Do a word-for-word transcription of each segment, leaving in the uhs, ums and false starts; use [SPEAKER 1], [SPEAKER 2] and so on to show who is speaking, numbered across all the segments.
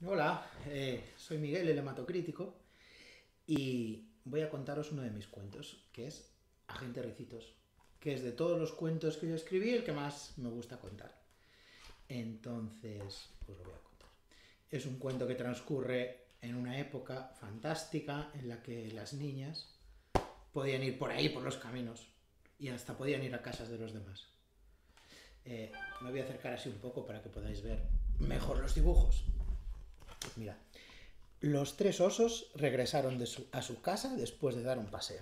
[SPEAKER 1] Hola, eh, soy Miguel, el hematocrítico, y voy a contaros uno de mis cuentos, que es Agente Ricitos, que es de todos los cuentos que yo escribí el que más me gusta contar. Entonces, pues lo voy a contar. Es un cuento que transcurre en una época fantástica en la que las niñas podían ir por ahí, por los caminos, y hasta podían ir a casas de los demás. Eh, me voy a acercar así un poco para que podáis ver mejor los dibujos. Mira, los tres osos regresaron de su, a su casa después de dar un paseo.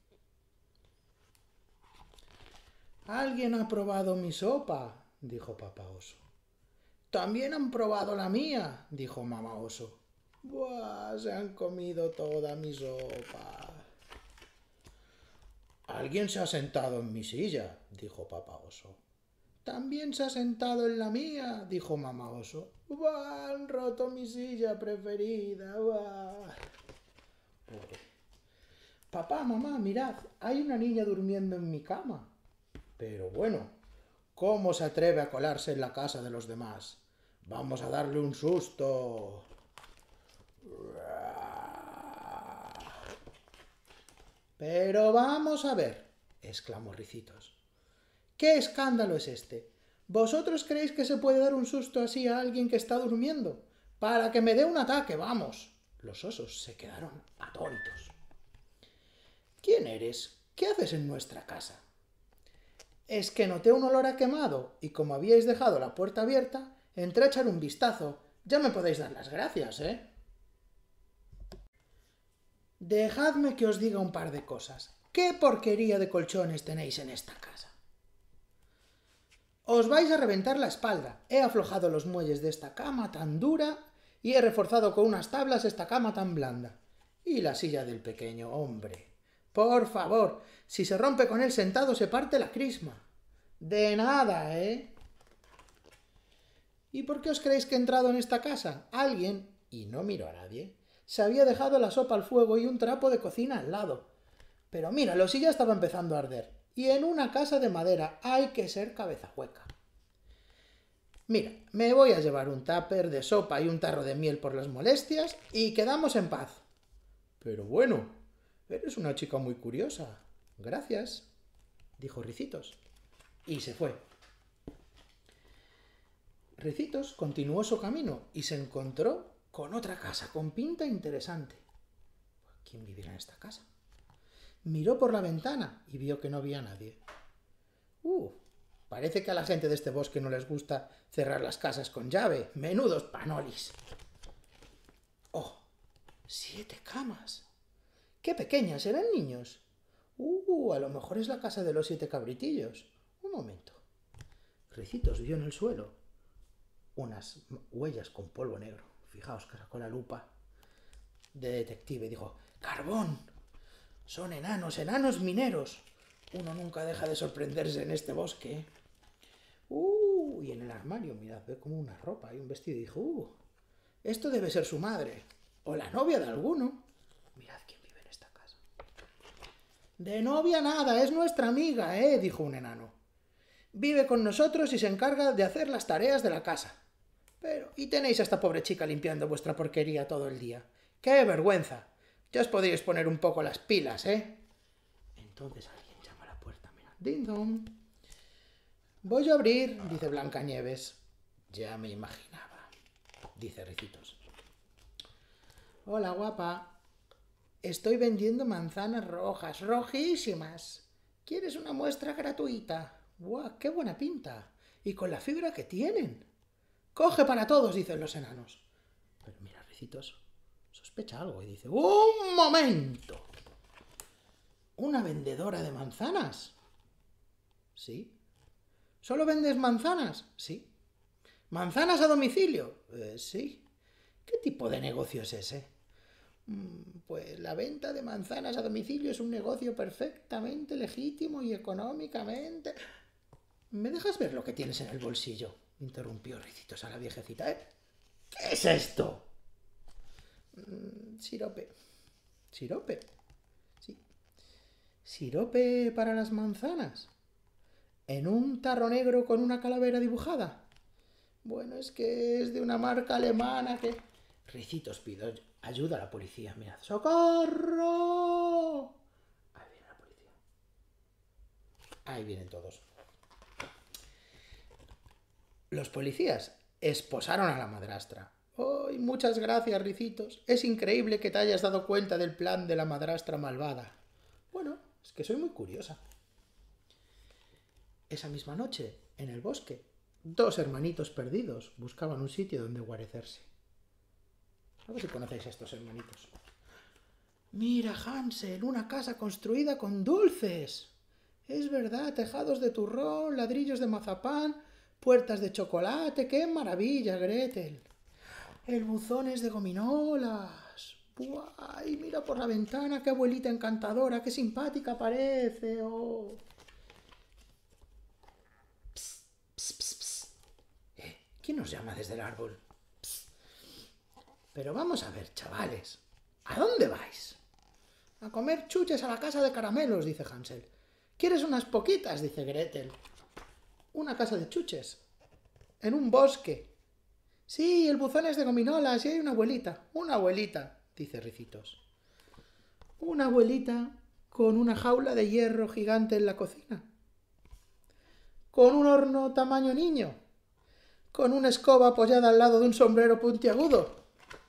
[SPEAKER 1] ¿Alguien ha probado mi sopa?, dijo papá oso. También han probado la mía, dijo mamá oso. ¡Buah! Se han comido toda mi sopa. Alguien se ha sentado en mi silla, dijo papá oso. También se ha sentado en la mía, dijo mamá oso. ¡Buah! Han roto mi silla preferida. ¡Buah! Papá, mamá, mirad, hay una niña durmiendo en mi cama. Pero bueno, ¿cómo se atreve a colarse en la casa de los demás? Vamos a darle un susto. Pero vamos a ver, exclamó Ricitos. ¿Qué escándalo es este? ¿Vosotros creéis que se puede dar un susto así a alguien que está durmiendo? Para que me dé un ataque, vamos. Los osos se quedaron atónitos. ¿Quién eres? ¿Qué haces en nuestra casa? Es que noté un olor a quemado y como habíais dejado la puerta abierta, entré a echar un vistazo. Ya me podéis dar las gracias, ¿eh? Dejadme que os diga un par de cosas. ¿Qué porquería de colchones tenéis en esta casa? Os vais a reventar la espalda. He aflojado los muelles de esta cama tan dura y he reforzado con unas tablas esta cama tan blanda. Y la silla del pequeño hombre. Por favor, si se rompe con él sentado se parte la crisma. De nada, ¿eh? ¿Y por qué os creéis que he entrado en esta casa? Alguien, y no miro a nadie, se había dejado la sopa al fuego y un trapo de cocina al lado. Pero míralo, si ya estaba empezando a arder. Y en una casa de madera hay que ser cabeza hueca. Mira, me voy a llevar un tupper de sopa y un tarro de miel por las molestias y quedamos en paz. Pero bueno, eres una chica muy curiosa. Gracias, dijo Ricitos. Y se fue. Ricitos continuó su camino y se encontró con otra casa con pinta interesante. ¿Quién vivirá en esta casa? Miró por la ventana y vio que no había nadie. Uh, parece que a la gente de este bosque no les gusta cerrar las casas con llave. Menudos panolis. Oh, siete camas. ¡Qué pequeñas! ¿Eran niños? Uh, a lo mejor es la casa de los siete cabritillos. Un momento. Ricitos vio en el suelo unas huellas con polvo negro. Fijaos que sacó la lupa de detective y dijo: ¡carbón! Son enanos, enanos mineros. Uno nunca deja de sorprenderse en este bosque. Uh, y en el armario, mirad, ve como una ropa y un vestido. Y dijo: uh, esto debe ser su madre o la novia de alguno. Mirad quién vive en esta casa. De novia nada, es nuestra amiga, ¿eh? Dijo un enano. Vive con nosotros y se encarga de hacer las tareas de la casa. Pero, ¿y tenéis a esta pobre chica limpiando vuestra porquería todo el día? ¡Qué vergüenza! Ya os podríais poner un poco las pilas, ¿eh? Entonces alguien llama a la puerta. Mira. ¡Ding dong! Voy a abrir, dice Blancanieves. Ya me imaginaba, dice Ricitos. Hola, guapa. Estoy vendiendo manzanas rojas, rojísimas. ¿Quieres una muestra gratuita? ¡Guau! ¡Qué buena pinta! Y con la fibra que tienen. ¡Coge para todos!, dicen los enanos. Pero mira, Ricitos sospecha algo y dice: ¡un momento! ¿Una vendedora de manzanas? Sí. ¿Solo vendes manzanas? Sí. ¿Manzanas a domicilio? Eh, sí. ¿Qué tipo de negocio es ese? Pues la venta de manzanas a domicilio es un negocio perfectamente legítimo y económicamente... ¿Me dejas ver lo que tienes en el bolsillo?, interrumpió Ricitos a la viejecita. ¿Eh? ¿Qué es esto? Mm, sirope. ¿Sirope? Sí. ¿Sirope para las manzanas? ¿En un tarro negro con una calavera dibujada? Bueno, es que es de una marca alemana que... Ricitos pidió ayuda a la policía. Mirad, ¡socorro! Ahí viene la policía. Ahí vienen todos. Los policías esposaron a la madrastra. ¡Ay, muchas gracias, Ricitos! Es increíble que te hayas dado cuenta del plan de la madrastra malvada. Bueno, es que soy muy curiosa. Esa misma noche, en el bosque, dos hermanitos perdidos buscaban un sitio donde guarecerse. A ver si conocéis a estos hermanitos. Mira, Hansel, una casa construida con dulces. Es verdad, tejados de turrón, ladrillos de mazapán, puertas de chocolate. ¡Qué maravilla, Gretel! El buzón es de gominolas. ¡Buah! Y mira por la ventana, qué abuelita encantadora, qué simpática parece. Oh. Psst, psst, psst, psst. ¿Eh? ¿Quién nos llama desde el árbol? Psst. Pero vamos a ver, chavales, ¿a dónde vais? A comer chuches a la casa de caramelos, dice Hansel. ¿Quieres unas poquitas? Dice Gretel. Una casa de chuches. En un bosque. Sí, el buzón es de gominolas y hay una abuelita. Una abuelita, dice Ricitos. Una abuelita con una jaula de hierro gigante en la cocina. Con un horno tamaño niño. Con una escoba apoyada al lado de un sombrero puntiagudo.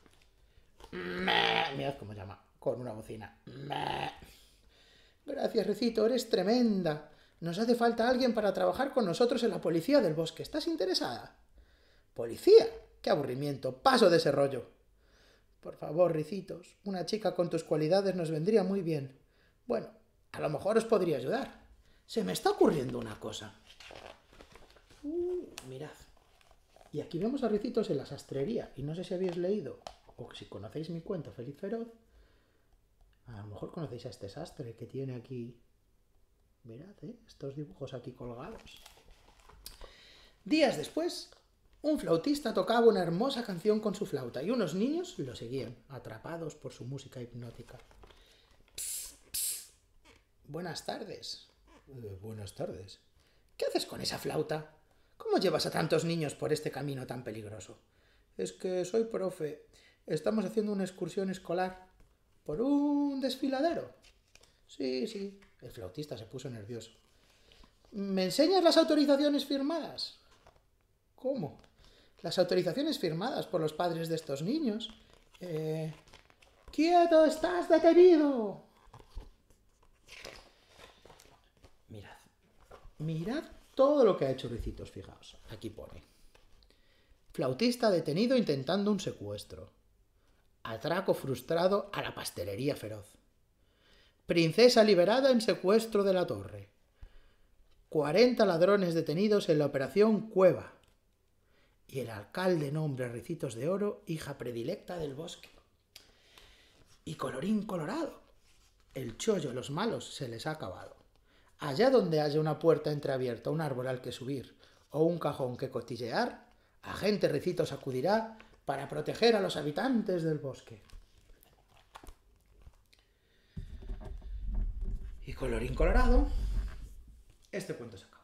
[SPEAKER 1] Mirad cómo llama. Con una bocina. Gracias, Ricito, eres tremenda. Nos hace falta alguien para trabajar con nosotros en la policía del bosque. ¿Estás interesada? ¿Policía? ¡Qué aburrimiento! ¡Paso de ese rollo! Por favor, Ricitos, una chica con tus cualidades nos vendría muy bien. Bueno, a lo mejor os podría ayudar. Se me está ocurriendo una cosa. Uh, mirad. Y aquí vemos a Ricitos en la sastrería. Y no sé si habéis leído, o si conocéis mi cuento, Feliz Feroz. A lo mejor conocéis a este sastre que tiene aquí... Mirad, ¿eh? Estos dibujos aquí colgados. Días después, un flautista tocaba una hermosa canción con su flauta y unos niños lo seguían, atrapados por su música hipnótica. Psst, psst. Buenas tardes. Eh, buenas tardes. ¿Qué haces con esa flauta? ¿Cómo llevas a tantos niños por este camino tan peligroso? Es que soy profe. Estamos haciendo una excursión escolar. ¿Por un desfiladero? Sí, sí. El flautista se puso nervioso. ¿Me enseñas las autorizaciones firmadas? ¿Cómo? Las autorizaciones firmadas por los padres de estos niños. Eh... ¡Quieto! ¡Estás detenido! Mirad. Mirad todo lo que ha hecho Ricitos, fijaos. Aquí pone. Flautista detenido intentando un secuestro. Atraco frustrado a la pastelería Feroz. Princesa liberada en secuestro de la torre. cuarenta ladrones detenidos en la operación Cueva. Y el alcalde nombra a Ricitos de Oro hija predilecta del bosque. Y colorín colorado. El chollo a los malos se les ha acabado. Allá donde haya una puerta entreabierta, un árbol al que subir o un cajón que cotillear, agente Ricitos acudirá para proteger a los habitantes del bosque. Y colorín colorado, este cuento se acaba.